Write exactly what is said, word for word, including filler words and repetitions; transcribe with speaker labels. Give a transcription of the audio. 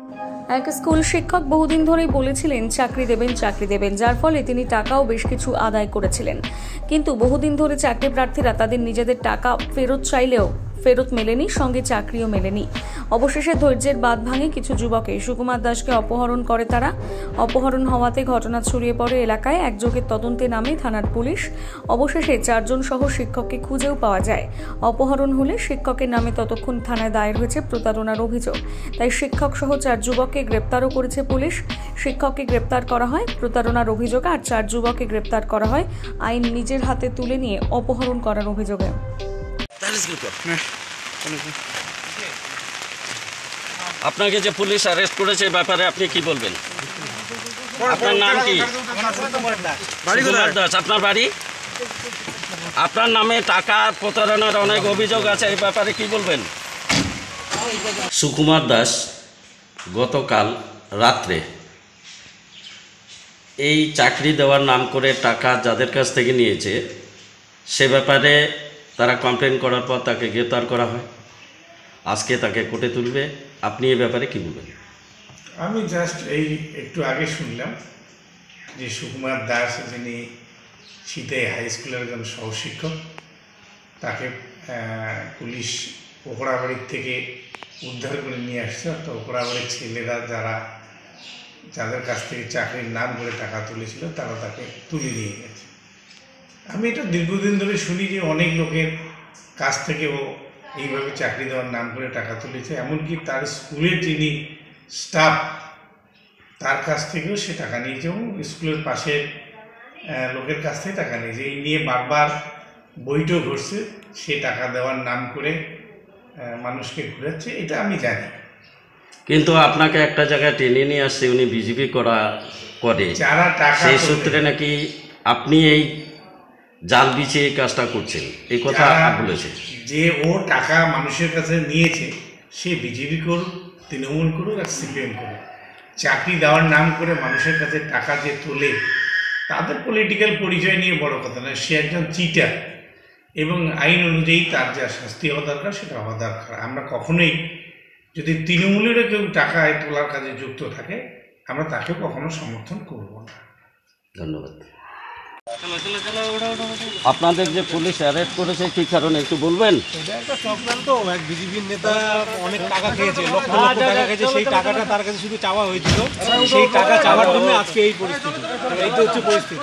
Speaker 1: এক স্কুল শিক্ষক বহুদিন ধরেই বলেছিলেন চাকরি দেবেন চাকরি দেবেন, যার ফলে তিনি টাকাও বেশ কিছু আদায় করেছিলেন। কিন্তু বহুদিন ধরে চাকরি প্রার্থীরা তাদের নিজেদের টাকা ফেরত চাইলেও ফেরত মেলেনি, সঙ্গে চাকরিও মেলেনি। অবশেষে ধৈর্যের বাঁধ ভাঙে কিছু যুবকে সুকুমার দাসকে অপহরণ করে তারা। অপহরণ হওয়াতে ঘটনা ছড়িয়ে পড়ে এলাকায়। একযোগে তদন্তে নামে থানার পুলিশ। অবশেষে চারজন সহ শিক্ষককে খুঁজেও পাওয়া যায়। অপহরণ হলে শিক্ষকের নামে ততক্ষণ থানায় দায়ের হয়েছে প্রতারণার অভিযোগ। তাই শিক্ষক সহ চার যুবককে গ্রেপ্তারও করেছে পুলিশ। শিক্ষককে গ্রেপ্তার করা হয় প্রতারণার অভিযোগে, আর চার যুবককে গ্রেপ্তার করা হয় আইন নিজের হাতে তুলে নিয়ে অপহরণ করার অভিযোগে।
Speaker 2: আপনাকে যে পুলিশ অ্যারেস্ট করেছে ব্যাপারে আপনি কি বলবেন? আপনার নাম কি? সুকুমার দাস। আপনার বাড়ি? আপনার নামে টাকা প্রতারণার অনেক অভিযোগ আছে, এই ব্যাপারে কি বলবেন? সুকুমার দাস গতকাল রাত্রে এই চাকরি দেওয়ার নাম করে টাকা যাদের কাছ থেকে নিয়েছে সে ব্যাপারে তারা কমপ্লেন করার পর তাকে গ্রেপ্তার করা হয়। আজকে তাকে কোর্টে তুলবে। আপনি এই ব্যাপারে কি বলবেন?
Speaker 3: আমি জাস্ট এই একটু আগে শুনলাম যে সুকুমার দাস, যিনি শীতে হাই স্কুলের একজন সহশিক্ষক, তাকে পুলিশ ওকড়াবাড়ির থেকে উদ্ধার করে নিয়ে আসছে। অর্থাৎ ওকড়াবাড়ির ছেলেরা যারা যাদের কাছ থেকে চাকরির নাম করে টাকা তুলেছিল তারা তাকে তুলে নিয়ে গেছে। আমি এটা দীর্ঘদিন ধরে শুনি যে অনেক লোকের কাছ থেকেও এইভাবে চাকরি দেওয়ার নাম করে টাকা তুলেছে। এমনকি তার স্কুলের যিনি স্টাফ তার কাছ থেকেও সে টাকা নিয়েছে এবং স্কুলের পাশের লোকের কাছ থেকে টাকা নিয়েছে। এই নিয়ে বারবার বৈঠক ঘটছে, সে টাকা দেওয়ার নাম করে মানুষকে ঘুরাচ্ছে, এটা আমি জানি।
Speaker 2: কিন্তু আপনাকে একটা জায়গায় টেনে নিয়ে আসছে, উনি বিজেপি করা করে,
Speaker 3: যারা টাকা
Speaker 2: সেই সূত্রে নাকি আপনি এই জাল বিছিয়ে এই কাজটা করছেন, এই কথা বলেছে।
Speaker 3: যে ও টাকা মানুষের কাছে নিয়েছে সে বিজেপি করুক, তৃণমূল করুক আর সিপিএম করুক, চাকরি দেওয়ার নাম করে মানুষের কাছে টাকা যে তোলে তাদের পলিটিক্যাল পরিচয় নিয়ে বড় কথা নয়। সে একজন চিটার এবং আইন অনুযায়ী তার যা শাস্তি হওয়া দরকার সেটা হওয়া দরকার। আমরা কখনোই, যদি তৃণমূলেরও কেউ টাকা তোলার কাজে যুক্ত থাকে, আমরা তাকেও কখনো সমর্থন করব না।
Speaker 2: ধন্যবাদ। আপনাদের যে পুলিশ অ্যারেস্ট করেছে কি কারণে একটু বলবেন?
Speaker 4: এটা একটা চক্রান্ত। এক বিজেপির নেতা অনেক টাকা খেয়েছে, লক্ষ লক্ষ টাকা খেয়েছে, সেই টাকাটা তার কাছে শুধু চাওয়া হয়েছিল। সেই টাকা চাওয়ার জন্য আজকে এই পরিস্থিতি, এই তো হচ্ছে পরিস্থিতি।